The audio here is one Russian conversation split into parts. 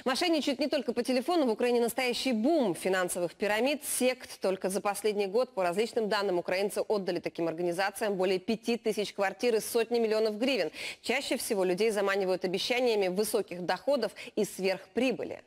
Мошенничают не только по телефону. В Украине настоящий бум финансовых пирамид, сект. Только за последний год, по различным данным, украинцы отдали таким организациям более 5000 квартир и сотни миллионов гривен. Чаще всего людей заманивают обещаниями высоких доходов и сверхприбыли.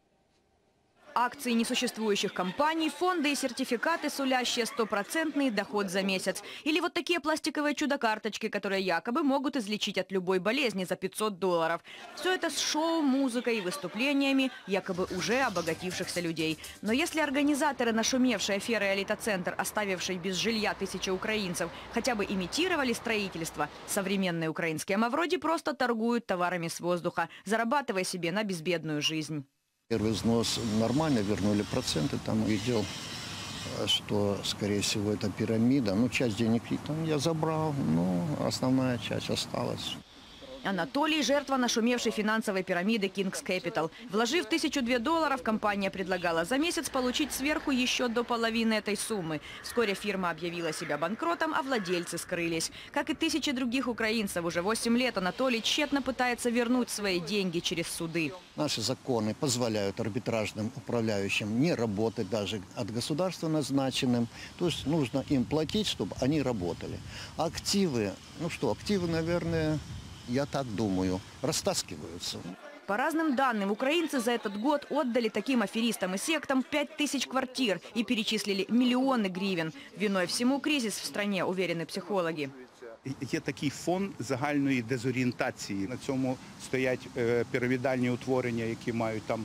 Акции несуществующих компаний, фонды и сертификаты, сулящие стопроцентный доход за месяц. Или вот такие пластиковые чудо-карточки, которые якобы могут излечить от любой болезни за $500. Все это с шоу, музыкой и выступлениями якобы уже обогатившихся людей. Но если организаторы нашумевшей аферы «Элита-центр», оставившей без жилья тысячи украинцев, хотя бы имитировали строительство, современные украинские мавроди просто торгуют товарами с воздуха, зарабатывая себе на безбедную жизнь. Первый взнос нормально, вернули проценты, там видел, что, скорее всего, это пирамида. Ну, часть денег там я забрал, но основная часть осталась. Анатолий – жертва нашумевшей финансовой пирамиды Kings Capital. Вложив $1002, компания предлагала за месяц получить сверху еще до половины этой суммы. Вскоре фирма объявила себя банкротом, а владельцы скрылись. Как и тысячи других украинцев, уже 8 лет Анатолий тщетно пытается вернуть свои деньги через суды. Наши законы позволяют арбитражным управляющим не работать даже от государства назначенным. То есть нужно им платить, чтобы они работали. А активы, ну что, активы, наверное... Я так думаю, растаскиваются. По разным данным, украинцы за этот год отдали таким аферистам и сектам 5000 квартир и перечислили миллионы гривен. Виной всему кризис в стране, уверены психологи. Є такий фон загальної дезорієнтації. На цьому стоять пірамідальні утворення, які мають там,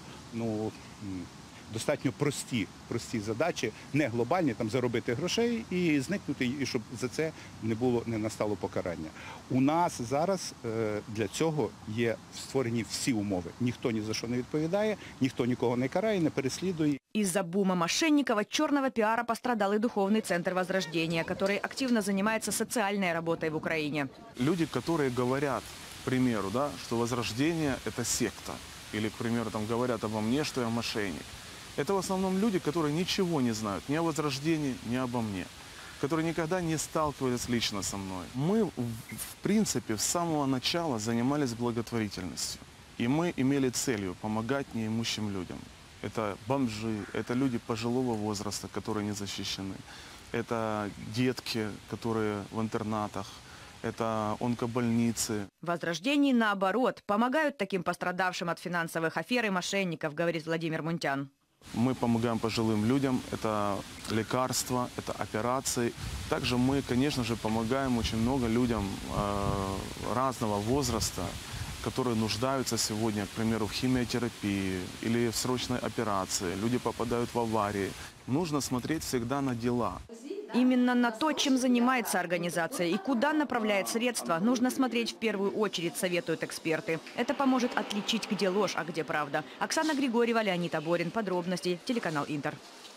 достатньо прості задачі, не глобальні, там заробити грошей і зникнути, і щоб за це не настало покарання. У нас зараз для цього є створені всі умови. Ніхто ні за що не відповідає, ніхто нікого не карає, не переслідує. Из-за бума мошенников от черного пиара пострадал и духовный центр Возрождения, который активно занимается социальной работой в Украине. Люди, которые говорят, к примеру, да, что Возрождение – это секта, или, к примеру, там, говорят обо мне, что я мошенник. Это в основном люди, которые ничего не знают ни о Возрождении, ни обо мне, которые никогда не сталкивались лично со мной. Мы, в принципе, с самого начала занимались благотворительностью. И мы имели целью помогать неимущим людям. Это бомжи, это люди пожилого возраста, которые не защищены. Это детки, которые в интернатах. Это онкобольницы. В Возрождении, наоборот, помогают таким пострадавшим от финансовых афер и мошенников, говорит Владимир Мунтян. Мы помогаем пожилым людям, это лекарства, это операции. Также мы, конечно же, помогаем очень много людям разного возраста, которые нуждаются сегодня, к примеру, в химиотерапии или в срочной операции. Люди попадают в аварии. Нужно смотреть всегда на дела. Именно на то, чем занимается организация и куда направляет средства, нужно смотреть в первую очередь, советуют эксперты. Это поможет отличить, где ложь, а где правда. Оксана Григорьева, Леонид Аборин. Подробности. Телеканал Интер.